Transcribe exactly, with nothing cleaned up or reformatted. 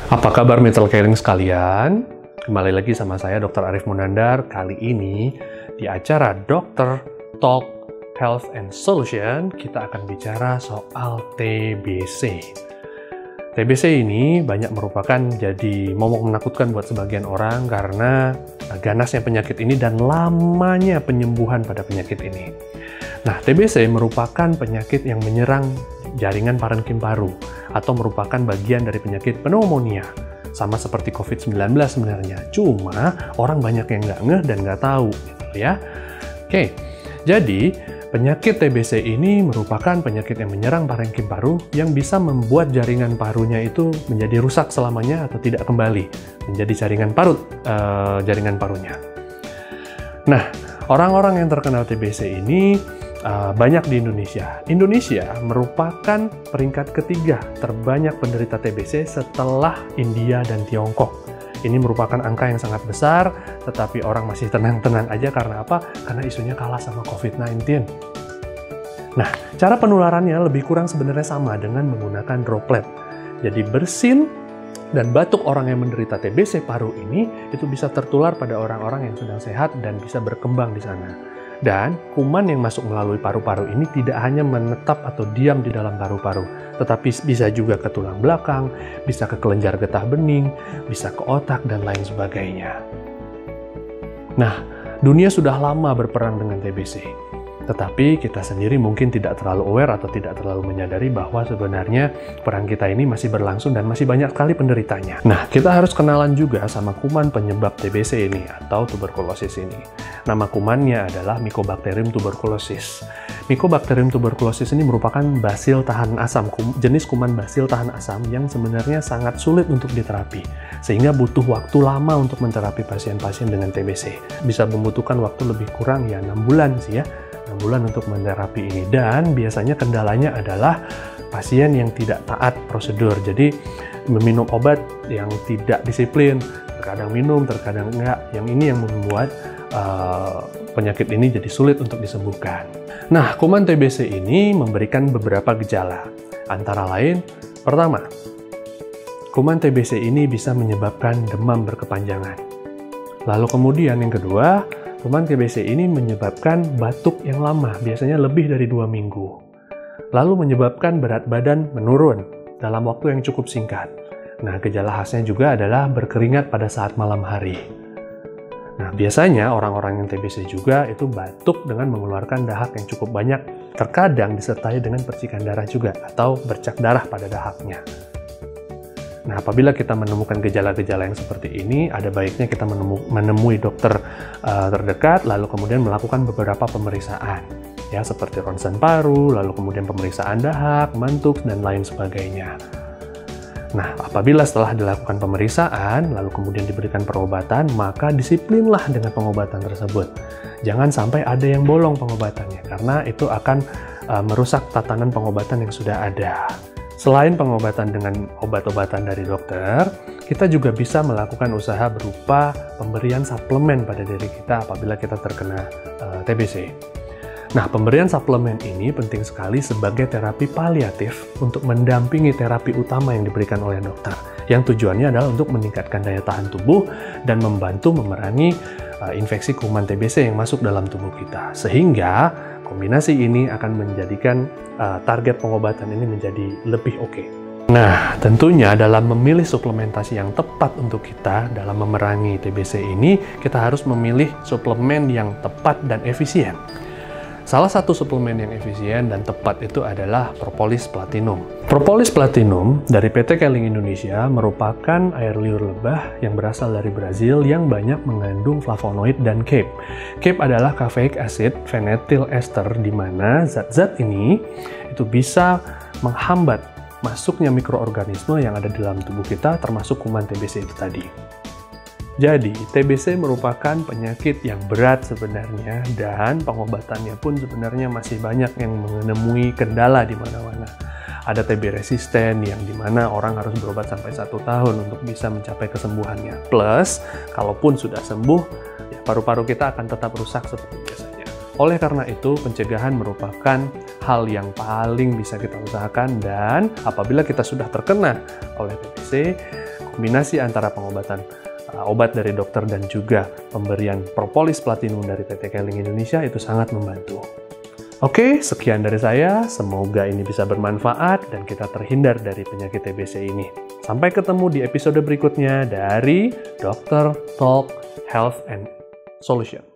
Apa kabar Metal Caring sekalian? Kembali lagi sama saya dokter Arif Munandar. Kali ini di acara Dokter Talk Health and Solution kita akan bicara soal T B C. T B C ini banyak merupakan jadi momok menakutkan buat sebagian orang karena ganasnya penyakit ini dan lamanya penyembuhan pada penyakit ini. Nah, T B C merupakan penyakit yang menyerang jaringan parenkim paru atau merupakan bagian dari penyakit pneumonia. Sama seperti covid sembilan belas sebenarnya. Cuma orang banyak yang nggak ngeh dan nggak tahu gitu ya. Oke, jadi penyakit T B C ini merupakan penyakit yang menyerang parenkim paru yang bisa membuat jaringan parunya itu menjadi rusak selamanya atau tidak kembali menjadi jaringan parut, uh, jaringan parunya. Nah, orang-orang yang terkena T B C ini uh, banyak di Indonesia. Indonesia merupakan peringkat ketiga terbanyak penderita T B C setelah India dan Tiongkok. Ini merupakan angka yang sangat besar, tetapi orang masih tenang-tenang aja karena apa? Karena isunya kalah sama covid sembilan belas. Nah, cara penularannya lebih kurang sebenarnya sama dengan menggunakan droplet. Jadi bersin dan batuk orang yang menderita T B C paru ini itu bisa tertular pada orang-orang yang sedang sehat dan bisa berkembang di sana. Dan kuman yang masuk melalui paru-paru ini tidak hanya menetap atau diam di dalam paru-paru, tetapi bisa juga ke tulang belakang, bisa ke kelenjar getah bening, bisa ke otak, dan lain sebagainya. Nah, dunia sudah lama berperang dengan T B C. Tetapi kita sendiri mungkin tidak terlalu aware atau tidak terlalu menyadari bahwa sebenarnya perang kita ini masih berlangsung dan masih banyak sekali penderitanya. Nah, kita harus kenalan juga sama kuman penyebab T B C ini atau tuberkulosis ini. Nama kumannya adalah Mycobacterium tuberculosis. Mycobacterium tuberculosis ini merupakan basil tahan asam, jenis kuman basil tahan asam yang sebenarnya sangat sulit untuk diterapi. Sehingga butuh waktu lama untuk menterapi pasien-pasien dengan T B C. Bisa membutuhkan waktu lebih kurang ya enam bulan sih ya. enam bulan untuk menerapi ini, dan biasanya kendalanya adalah pasien yang tidak taat prosedur, jadi meminum obat yang tidak disiplin, terkadang minum, terkadang enggak. Yang ini yang membuat uh, penyakit ini jadi sulit untuk disembuhkan. Nah, kuman T B C ini memberikan beberapa gejala, antara lain, pertama, kuman T B C ini bisa menyebabkan demam berkepanjangan. Lalu kemudian yang kedua, kuman T B C ini menyebabkan batuk yang lama, biasanya lebih dari dua minggu. Lalu menyebabkan berat badan menurun dalam waktu yang cukup singkat. Nah, gejala khasnya juga adalah berkeringat pada saat malam hari. Nah, biasanya orang-orang yang T B C juga itu batuk dengan mengeluarkan dahak yang cukup banyak, terkadang disertai dengan percikan darah juga atau bercak darah pada dahaknya. Nah, apabila kita menemukan gejala-gejala yang seperti ini, ada baiknya kita menemu, menemui dokter uh, terdekat, lalu kemudian melakukan beberapa pemeriksaan, ya seperti ronsen paru, lalu kemudian pemeriksaan dahak, mantuk, dan lain sebagainya. Nah, apabila setelah dilakukan pemeriksaan, lalu kemudian diberikan perobatan, maka disiplinlah dengan pengobatan tersebut. Jangan sampai ada yang bolong pengobatannya, karena itu akan uh, merusak tatanan pengobatan yang sudah ada. Selain pengobatan dengan obat-obatan dari dokter, kita juga bisa melakukan usaha berupa pemberian suplemen pada diri kita apabila kita terkena uh, T B C. Nah, pemberian suplemen ini penting sekali sebagai terapi paliatif untuk mendampingi terapi utama yang diberikan oleh dokter, yang tujuannya adalah untuk meningkatkan daya tahan tubuh dan membantu memerangi uh, infeksi kuman T B C yang masuk dalam tubuh kita. Sehingga kombinasi ini akan menjadikan uh, target pengobatan ini menjadi lebih oke. Okay. Nah, tentunya dalam memilih suplementasi yang tepat untuk kita dalam memerangi T B C ini, kita harus memilih suplemen yang tepat dan efisien. Salah satu suplemen yang efisien dan tepat itu adalah Propolis Platinum. Propolis Platinum dari P T Keling Indonesia merupakan air liur lebah yang berasal dari Brazil yang banyak mengandung flavonoid dan C A P. C A P adalah caffeic acid phenylethyl ester, di mana zat-zat ini itu bisa menghambat masuknya mikroorganisme yang ada di dalam tubuh kita, termasuk kuman T B C itu tadi. Jadi, T B C merupakan penyakit yang berat sebenarnya, dan pengobatannya pun sebenarnya masih banyak yang menemui kendala di mana-mana. Ada T B resisten yang dimana orang harus berobat sampai satu tahun untuk bisa mencapai kesembuhannya. Plus, kalaupun sudah sembuh, ya, paru-paru kita akan tetap rusak seperti biasanya. Oleh karena itu, pencegahan merupakan hal yang paling bisa kita usahakan, dan apabila kita sudah terkena oleh T B C, kombinasi antara pengobatan uh, obat dari dokter dan juga pemberian propolis platinum dari P T Keling Indonesia itu sangat membantu. Oke, sekian dari saya. Semoga ini bisa bermanfaat dan kita terhindar dari penyakit T B C ini. Sampai ketemu di episode berikutnya dari Dokter Talk Health and Solution.